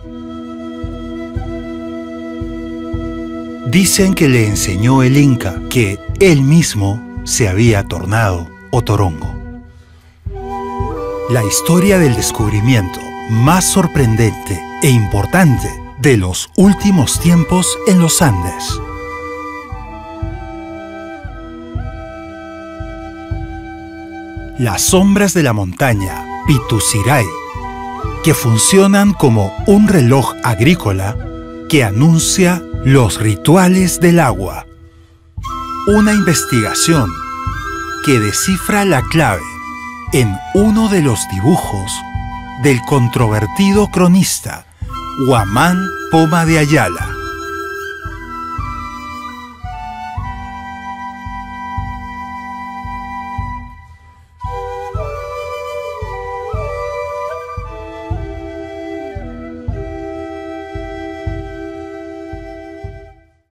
Dicen que le enseñó el Inca, que él mismo se había tornado otorongo. La historia del descubrimiento más sorprendente e importante de los últimos tiempos en los Andes. Las sombras de la montaña Pituziray, que funcionan como un reloj agrícola que anuncia los rituales del agua. Una investigación que descifra la clave en uno de los dibujos del controvertido cronista Huamán Poma de Ayala.